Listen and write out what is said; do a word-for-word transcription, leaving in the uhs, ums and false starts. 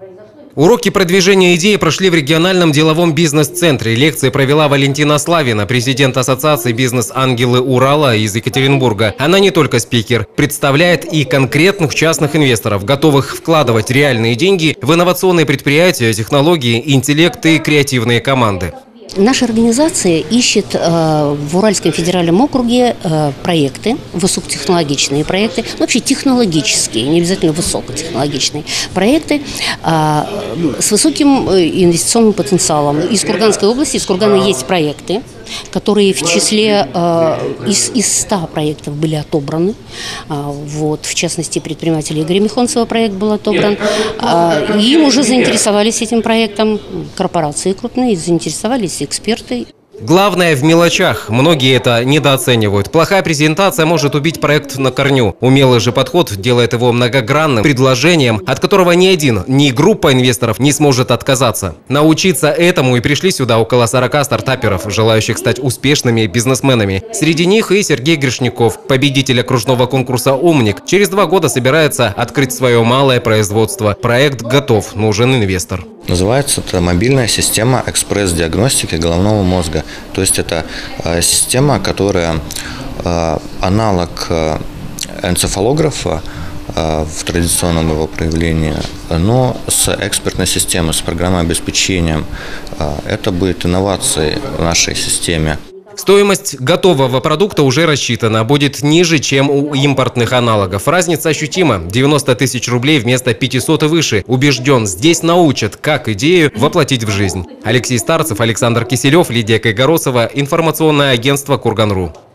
Уроки продвижения идеи прошли в региональном деловом бизнес-центре. Лекции провела Валентина Славина, президент Ассоциации «Бизнес-ангелы Урала» из Екатеринбурга. Она не только спикер, представляет и конкретных частных инвесторов, готовых вкладывать реальные деньги в инновационные предприятия, технологии, интеллект и креативные команды. Наша организация ищет э, в Уральском федеральном округе э, проекты, высокотехнологичные проекты, ну, вообще технологические, не обязательно высокотехнологичные проекты э, с высоким инвестиционным потенциалом. Из Курганской области, из Кургана есть проекты, которые в числе э, из, из ста проектов были отобраны. Э, вот, в частности, предприниматель Игоря Михонцева проект был отобран. Э, и им уже заинтересовались этим проектом корпорации крупные, заинтересовались эксперты. Главное в мелочах. Многие это недооценивают. Плохая презентация может убить проект на корню. Умелый же подход делает его многогранным предложением, от которого ни один, ни группа инвесторов не сможет отказаться. Научиться этому и пришли сюда около сорока стартаперов, желающих стать успешными бизнесменами. Среди них и Сергей Грешников, победитель окружного конкурса «Умник». Через два года собирается открыть свое малое производство. Проект готов, нужен инвестор. Называется это мобильная система экспресс-диагностики головного мозга. То есть это э, система, которая э, аналог э, энцефалографа э, в традиционном его проявлении, но с экспертной системой, с программой обеспечения. Э, это будет инновацией в нашей системе. Стоимость готового продукта уже рассчитана, будет ниже, чем у импортных аналогов. Разница ощутима – девяносто тысяч рублей вместо пятисот и выше. Убежден, здесь научат, как идею воплотить в жизнь. Алексей Старцев, Александр Киселев, Лидия Кайгоросова, информационное агентство «Курган точка ру».